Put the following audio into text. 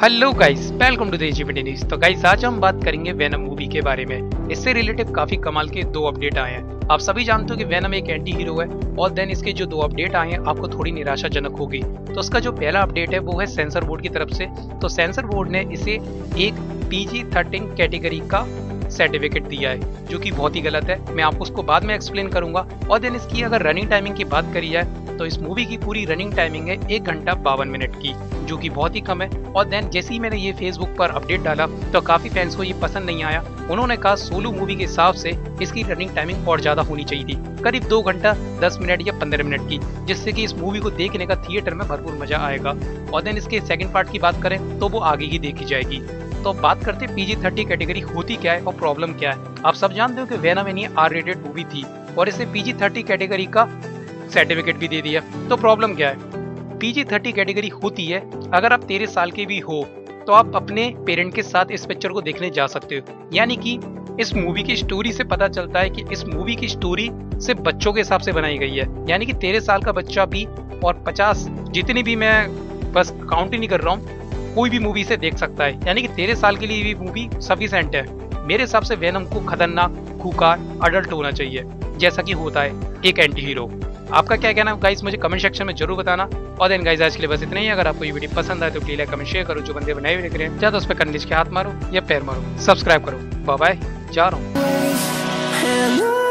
Hello guys, welcome to the AGPT news. तो guys, आज हम बात करेंगे वेनम मूवी के बारे में। इससे रिलेटेड काफी कमाल के दो अपडेट आए हैं। आप सभी जानते हो कि वेनम एक एंटी हीरो है और देन इसके जो दो अपडेट आए हैं आपको थोड़ी निराशाजनक होगी। तो उसका जो पहला अपडेट है वो है सेंसर बोर्ड की तरफ से। तो सेंसर बोर्ड ने इसे एक PG-13 कैटेगरी का सर्टिफिकेट दिया है, जो कि बहुत ही गलत है। मैं आपको उसको बाद में एक्सप्लेन करूंगा। और देन इसकी अगर रनिंग टाइमिंग की बात करी जाए तो इस मूवी की पूरी रनिंग टाइमिंग है 1 घंटा 52 मिनट की, जो कि बहुत ही कम है। और देन जैसे ही मैंने ये फेसबुक पर अपडेट डाला तो काफी फैंस को ये पसंद नहीं आया। उन्होंने कहा सोलो मूवी के हिसाब से इसकी रनिंग टाइमिंग और ज्यादा होनी चाहिए थी, करीब 2 घंटा 10 मिनट या 15 मिनट की, जिससे कि इस मूवी को देखने का थिएटर में भरपूर मजा आएगा। और देन इसके सेकंड पार्ट की बात करें तो वो आगे ही देखी जाएगी। तो बात करते हैं PG-13 कैटेगरी होती क्या है और प्रॉब्लम क्या है। आप सब जानते हो कि वेनम यानी R-रेटेड मूवी थी और इसे PG-13 कैटेगरी का सर्टिफिकेट भी दे दिया। तो प्रॉब्लम क्या है? PG-13 कैटेगरी होती है अगर आप 13 साल के भी हो तो आप अपने पेरेंट के साथ इस पिक्चर को देखने जा सकते हो। यानी कि इस मूवी की स्टोरी से पता चलता है कि इस मूवी की स्टोरी सिर्फ बच्चों के हिसाब से बनाई गई है। यानी कि 13 साल का बच्चा भी और 50 जितनी भी, मैं बस काउंट ही नहीं कर रहा हूँ, कोई भी मूवी से देख सकता है। यानी कि 13 साल के लिए भी मूवी सफिशिएंट है। मेरे हिसाब से वेनम को खतरनाक, खूंखार, अडल्ट होना चाहिए, जैसा कि होता है एक एंटी हीरो। आपका क्या कहना है गाइस, मुझे कमेंट सेक्शन में जरूर बताना। और देन गाइस, आज के लिए बस इतना ही। अगर आपको ये वीडियो पसंद आए तो प्लीज लाइक, कमेंट, शेयर करो। जो बंदे बनाए हुए देख रहे हैं चाहे तो उस पर कंडीज के हाथ मारो या पैर मारो, सब्सक्राइब करो। बाय बाय, जा रहा हूँ।